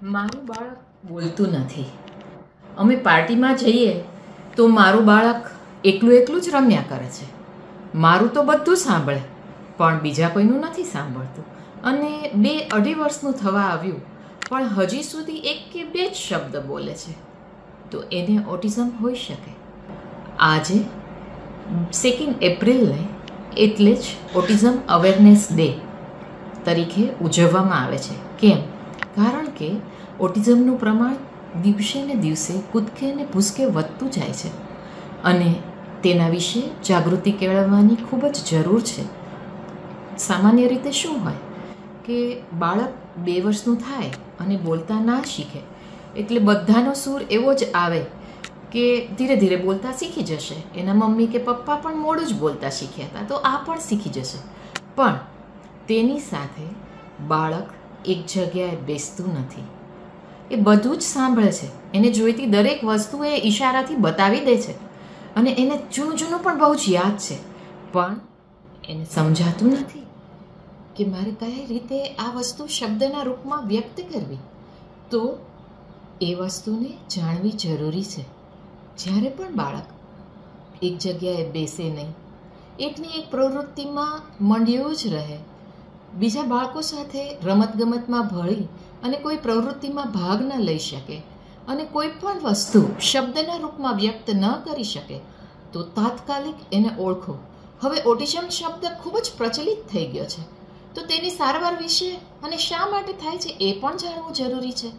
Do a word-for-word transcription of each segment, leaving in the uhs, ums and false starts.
મારું બાળક બોલતું નથી. અમે પાર્ટીમાં જઈએ તો મારું બાળક એકલું એકલું જ રમ્યા કરે છે. મારું તો બધું સાંભળે પણ બીજા કોઈનું નથી સાંભળતું. અને બે અઢી વર્ષનું થવા આવ્યું પણ હજી સુધી એક કે બે જ શબ્દ બોલે છે. તો એને ઓટિઝમ હોઈ શકે. આજે સેકન્ડ એપ્રિલને એટલે જ ઓટિઝમ અવેરનેસ ડે તરીકે ઉજવવામાં આવે છે. કેમ? કારણ કે ઓટિઝમનું પ્રમાણ દિવસે ને દિવસે કૂદકે ને ભૂસકે વધતું જાય છે અને તેના વિશે જાગૃતિ કેળવવાની ખૂબ જ જરૂર છે. સામાન્ય રીતે શું હોય કે બાળક બે વર્ષનું થાય અને બોલતા ના શીખે એટલે બધાનો સૂર એવો જ આવે કે ધીરે ધીરે બોલતા શીખી જશે. એના મમ્મી કે પપ્પા પણ મોડું જ બોલતા શીખ્યા હતા તો આ પણ શીખી જશે. પણ તેની સાથે બાળક એક જગ્યાએ બેસતું નથી. એ બધું જ સાંભળે છે. એને જોઈતી દરેક વસ્તુ એ ઈશારાથી બતાવી દે છે અને એને જૂનું જૂનું પણ બહુ જ યાદ છે. પણ એને સમજાતું નથી કે મારે કઈ રીતે આ વસ્તુ શબ્દના રૂપમાં વ્યક્ત કરવી. તો એ વસ્તુને જાણવી જરૂરી છે. જ્યારે પણ બાળક એક જગ્યાએ બેસે નહીં, એકની એક પ્રવૃત્તિમાં મંડ્યું જ રહે, બીજા બાળકો સાથે રમતગમતમાં ભળી અને કોઈ પ્રવૃત્તિમાં ભાગ ન લઈ શકે અને કોઈ પણ વસ્તુ શબ્દના રૂપમાં વ્યક્ત ન કરી શકે તો તાત્કાલિક એને ઓળખો. હવે ઓટિઝમ શબ્દ ખૂબ જ પ્રચલિત થઈ ગયો છે તો તેની સારવાર વિશે અને શા માટે થાય છે એ પણ જાણવું જરૂરી છે.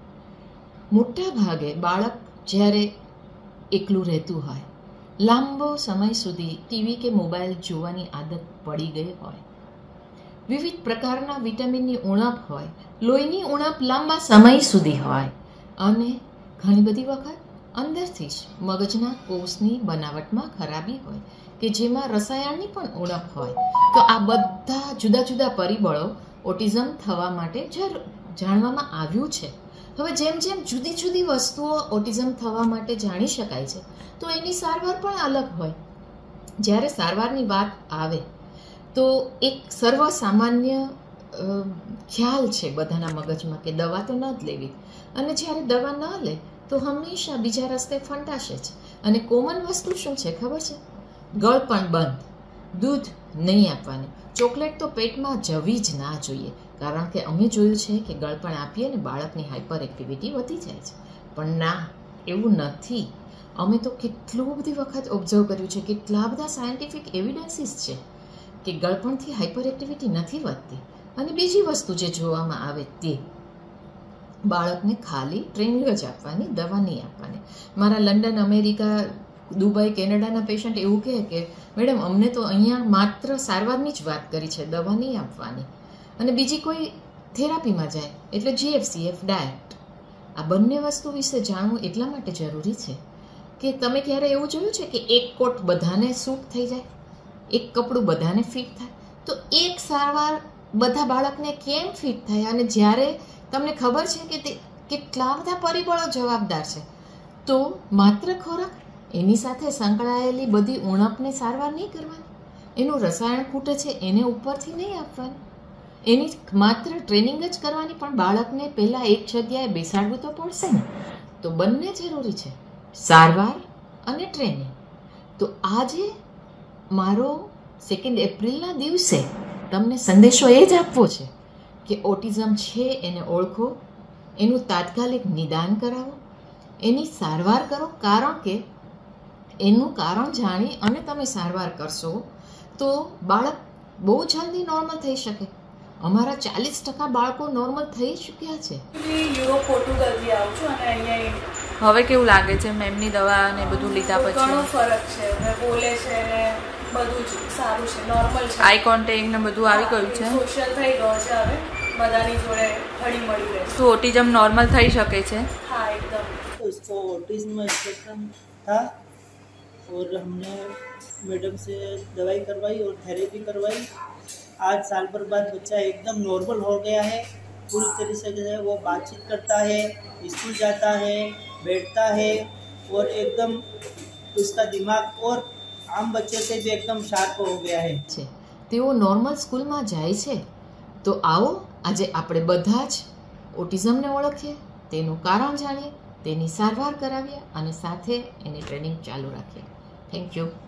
મોટા ભાગે બાળક જ્યારે એકલું રહેતું હોય, લાંબો સમય સુધી ટીવી કે મોબાઈલ જોવાની આદત પડી ગઈ હોય, વિવિધ પ્રકારના વિટામિનની ઉણપ હોય, લોહીની ઉણપ લાંબા સમય સુધી હોય અને ઘણી બધી વખત અંદરથી જ મગજના કોષની બનાવટમાં ખરાબી હોય કે જેમાં રસાયણની પણ ઉણપ હોય, તો આ બધા જુદા જુદા પરિબળો ઓટિઝમ થવા માટે જ જાણવામાં આવ્યું છે. હવે જેમ જેમ જુદી જુદી વસ્તુઓ ઓટિઝમ થવા માટે જાણી શકાય છે તો એની સારવાર પણ અલગ હોય. જ્યારે સારવારની વાત આવે તો એક સર્વસામાન્ય ખ્યાલ છે બધાના મગજમાં કે દવા તો ન જ લેવી, અને જ્યારે દવા ન લે તો હંમેશા બીજા રસ્તે ફંટાશે જ. અને કોમન વસ્તુ શું છે ખબર છે? ગળપણ બંધ, દૂધ નહીં આપવાનું, ચોકલેટ તો પેટમાં જવી જ ના જોઈએ. કારણ કે અમે જોયું છે કે ગળપણ આપીએ ને બાળકની હાઇપર એક્ટિવિટી વધી જાય છે. પણ ના, એવું નથી. અમે તો કેટલું બધી વખત ઓબ્ઝર્વ કર્યું છે, કેટલા બધા સાયન્ટિફિક એવિડન્સીસ છે કે ગળપણથી હાઇપર એક્ટિવિટી નથી વધતી. અને બીજી વસ્તુ જે જોવામાં આવે તે બાળકને ખાલી ટ્રેનિંગ જ આપવાની, દવા નહીં આપવાની. મારા લંડન, અમેરિકા, દુબઈ, કેનેડાના પેશન્ટ એવું કહે કે મેડમ અમને તો અહીંયા માત્ર સારવારની જ વાત કરી છે, દવા નહીં આપવાની. અને બીજી કોઈ થેરાપીમાં જાય એટલે જીએફસીએફ ડાયટ. આ બંને વસ્તુ વિશે જાણવું એટલા માટે જરૂરી છે કે તમે ક્યારે એવું જોયું છે કે એક કોટ બધાને સૂટ થઈ જાય, એક કપડું બધાને ફિટ થાય? તો એક સારવાર બધા બાળકને કેમ ફિટ થાય? અને જ્યારે તમને ખબર છે કે તે કેટલા બધા પરિબળો જવાબદાર છે તો માત્ર ખોરાક, એની સાથે સંકળાયેલી બધી ઉણપને સારવાર નહીં કરવાની, એનું રસાયણ ખૂટે છે એને ઉપરથી નહીં આપવાનું, એની માત્ર ટ્રેનિંગ જ કરવાની. પણ બાળકને પહેલાં એક જગ્યાએ બેસાડવું તો પડશે ને. તો બંને જરૂરી છે, સારવાર અને ટ્રેનિંગ. તો આજે મારો સેકન્ડ એપ્રિલના દિવસે તમને સંદેશો એ જ આપવો છે કે ઓટિઝમ છે એને ઓળખો, એનું તાત્કાલિક નિદાન કરાવો, એની સારવાર કરો. કારણ કે એનું કારણ જાણી અને તમે સારવાર કરશો તો બાળક બહુ જલ્દી નોર્મલ થઈ શકે. અમારા ચાલીસ ટકા બાળકો નોર્મલ થઈ ચૂક્યા છે. યુરોપ, પોર્ટુગલથી આવું છું અને અહીંયા હવે કેવું લાગે છે મેમની દવા ને બધું લીધા પછી? ઘણો ફરક છે. હવે બોલે છે ને બધું જ સારું છે, નોર્મલ છે. આઈ કોન્ટેક્ટ ને બધું આવી ગયું છે, સોશિયલ થઈ ગયો છે, હવે બધાની જોડે હળી મળી રહે. શું ઓટિઝમ નોર્મલ થઈ શકે છે? हाँ एकदम. उसको ऑटिज्म स्पेक्ट्रम था और हमने मैडम से दवाई करवाई और थेरेपी करवाई. आज साल भर बाद बच्चा एकदम नॉर्मल हो गया है. पूरी तरह से वो बातचीत करता है, स्कूल जाता है, बैठता है और एकदम उसका दिमाग और आम बच्चे से भी एकदम शार्प हो गया है. તેઓ નોર્મલ સ્કૂલમાં જાય છે. તો આવો આજે આપણે બધા જ ઓટિઝમને ઓળખીએ, તેનું કારણ જાણીએ, તેની સારવાર કરાવીએ અને સાથે એની ટ્રેનિંગ ચાલુ રાખીએ. Thank you.